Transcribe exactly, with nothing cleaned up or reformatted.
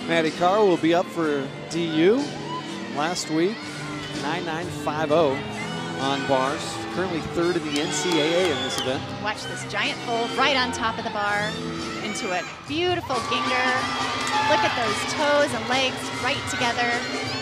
Maddie Karr will be up for D U last week, nine nine five oh on bars. Currently third in the N C A A in this event. Watch this giant fold right on top of the bar into a beautiful ginger. Look at those toes and legs right together.